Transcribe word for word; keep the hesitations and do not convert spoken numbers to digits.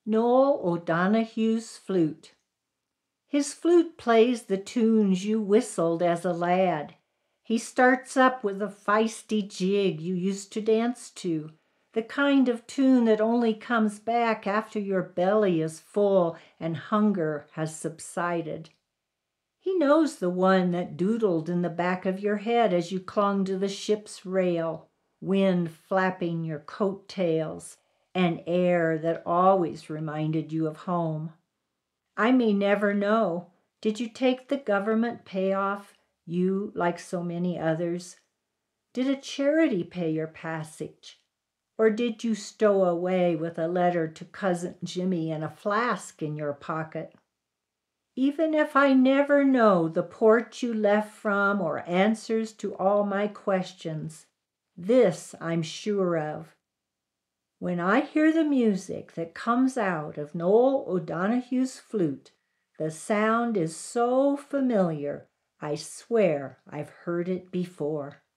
Noel O'Donoghue's Flute. His flute plays the tunes you whistled as a lad. He starts up with a feisty jig you used to dance to, the kind of tune that only comes back after your belly is full and hunger has subsided. He knows the one that doodled in the back of your head as you clung to the ship's rail, wind flapping your coat tails, and air that always reminded you of home. I may never know. Did you take the government payoff, you like so many others? Did a charity pay your passage? Or did you stow away with a letter to Cousin Jimmy and a flask in your pocket? Even if I never know the port you left from or answers to all my questions, this I'm sure of. When I hear the music that comes out of Noel O'Donoghue's flute, the sound is so familiar, I swear I've heard it before.